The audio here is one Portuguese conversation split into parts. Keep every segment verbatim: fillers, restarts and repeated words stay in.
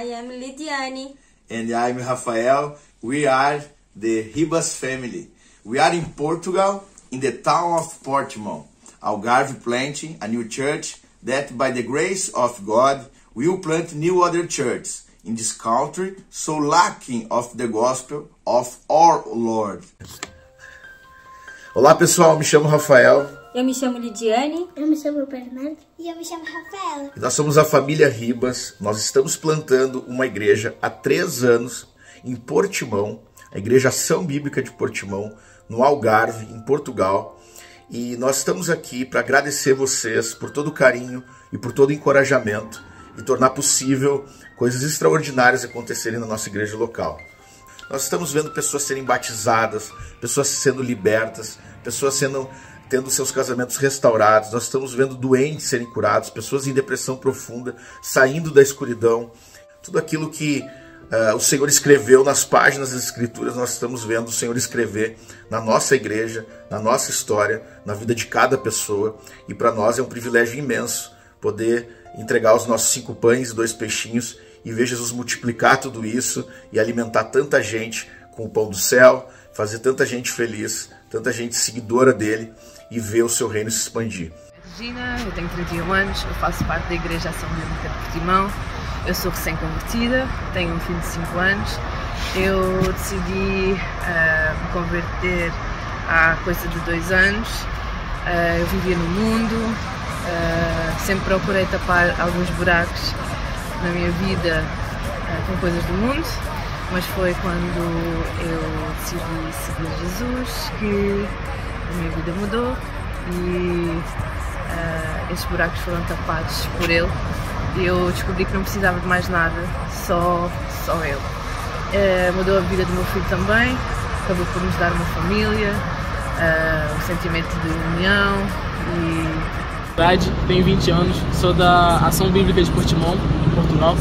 I am Lidiane. And I'm Rafael. We are the Ribas family. We are in Portugal, in the town of Portimão, Algarve, planting a new church that by the grace of God will plant new other churches in this country so lacking of the gospel of our Lord. Olá pessoal, me chamo Rafael. Eu me chamo Lidiane. Eu me chamo Bernardo. E eu me chamo Rafaela. E nós somos a família Ribas. Nós estamos plantando uma igreja há três anos em Portimão, a Igreja Ação Bíblica de Portimão, no Algarve, em Portugal. E nós estamos aqui para agradecer vocês por todo o carinho e por todo o encorajamento e tornar possível coisas extraordinárias acontecerem na nossa igreja local. Nós estamos vendo pessoas serem batizadas, pessoas sendo libertas, pessoas sendo, tendo seus casamentos restaurados. Nós estamos vendo doentes serem curados, pessoas em depressão profunda, saindo da escuridão. Tudo aquilo que uh, o Senhor escreveu nas páginas das Escrituras, nós estamos vendo o Senhor escrever na nossa igreja, na nossa história, na vida de cada pessoa. E para nós é um privilégio imenso poder entregar os nossos cinco pães e dois peixinhos e ver Jesus multiplicar tudo isso e alimentar tanta gente com o pão do céu, fazer tanta gente feliz, tanta gente seguidora dele e ver o seu reino se expandir. Regina, eu tenho trinta e um anos, eu faço parte da Igreja Ação Bíblica de Portimão, eu sou recém-convertida, tenho um filho de cinco anos, eu decidi uh, me converter há coisa de dois anos, uh, eu vivia no mundo, uh, sempre procurei tapar alguns buracos na minha vida uh, com coisas do mundo, mas foi quando eu decidi seguir Jesus que a minha vida mudou e uh, esses buracos foram tapados por Ele. Eu descobri que não precisava de mais nada, só, só Ele. Uh, mudou a vida do meu filho também, acabou por nos dar uma família, uh, um sentimento de união e... Tenho vinte anos, sou da Ação Bíblica de Portimão, em Portugal.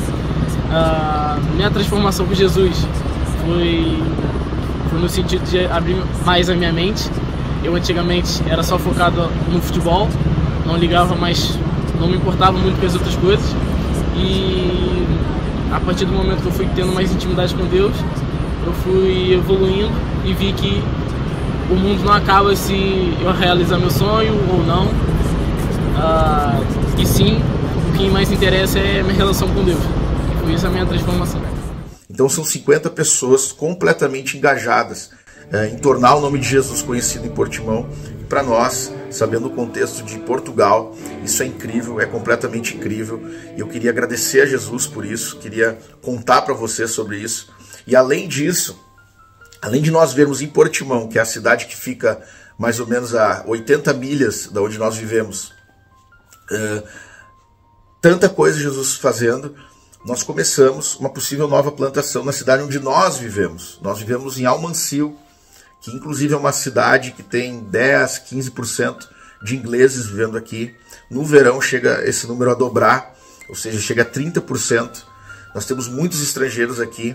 Uh, minha transformação com Jesus foi, foi no sentido de abrir mais a minha mente. Eu antigamente era só focado no futebol, não ligava mais, não me importava muito com as outras coisas. E a partir do momento que eu fui tendo mais intimidade com Deus, eu fui evoluindo e vi que o mundo não acaba se eu realizar meu sonho ou não. Uh, e sim, o que mais interessa é a minha relação com Deus. Foi isso a minha transformação. Então são cinquenta pessoas completamente engajadas uh, em tornar o nome de Jesus conhecido em Portimão. E para nós, sabendo o contexto de Portugal, isso é incrível, é completamente incrível. E eu queria agradecer a Jesus por isso, queria contar para vocês sobre isso. E além disso, além de nós vermos em Portimão, que é a cidade que fica mais ou menos a oitenta milhas da onde nós vivemos, Uh, tanta coisa Jesus fazendo, nós começamos uma possível nova plantação na cidade onde nós vivemos. Nós vivemos em Almancio, que inclusive é uma cidade que tem dez, quinze por cento de ingleses vivendo aqui. No verão chega esse número a dobrar, ou seja, chega a trinta por cento. Nós temos muitos estrangeiros aqui.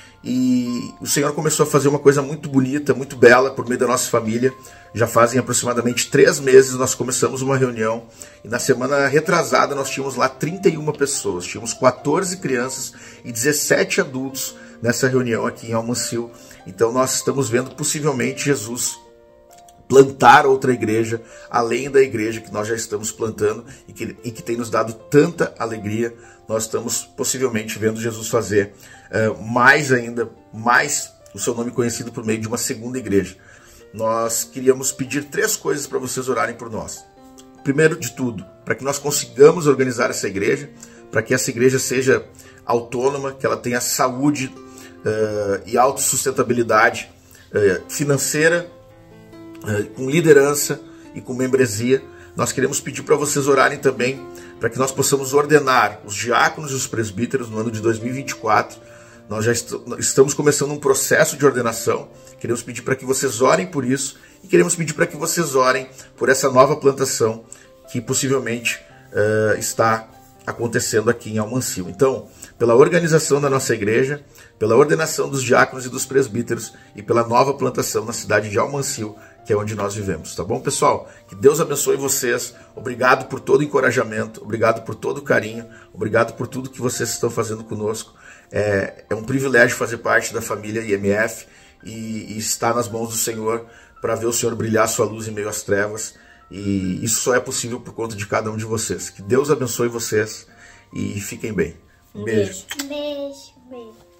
E o Senhor começou a fazer uma coisa muito bonita, muito bela por meio da nossa família. Já fazem aproximadamente três meses nós começamos uma reunião e na semana retrasada nós tínhamos lá trinta e uma pessoas. Tínhamos quatorze crianças e dezessete adultos nessa reunião aqui em Almancio. Então nós estamos vendo possivelmente Jesus plantar outra igreja, além da igreja que nós já estamos plantando e que, e que tem nos dado tanta alegria. Nós estamos possivelmente vendo Jesus fazer uh, mais ainda, mais o seu nome conhecido por meio de uma segunda igreja. Nós queríamos pedir três coisas para vocês orarem por nós. Primeiro de tudo, para que nós consigamos organizar essa igreja, para que essa igreja seja autônoma, que ela tenha saúde uh, e autossustentabilidade uh, financeira, uh, com liderança e com membresia. Nós queremos pedir para vocês orarem também para que nós possamos ordenar os diáconos e os presbíteros no ano de dois mil e vinte e quatro. Nós já est estamos começando um processo de ordenação. Queremos pedir para que vocês orem por isso e queremos pedir para que vocês orem por essa nova plantação que possivelmente uh, está acontecendo aqui em Almancio. Então, pela organização da nossa igreja, pela ordenação dos diáconos e dos presbíteros e pela nova plantação na cidade de Almancio, que é onde nós vivemos, tá bom, pessoal? Que Deus abençoe vocês. Obrigado por todo o encorajamento, obrigado por todo o carinho, obrigado por tudo que vocês estão fazendo conosco. É, é um privilégio fazer parte da família I M F e, e estar nas mãos do Senhor para ver o Senhor brilhar sua luz em meio às trevas. E isso só é possível por conta de cada um de vocês. Que Deus abençoe vocês e fiquem bem. Um Beijo. beijo. Beijo, beijo.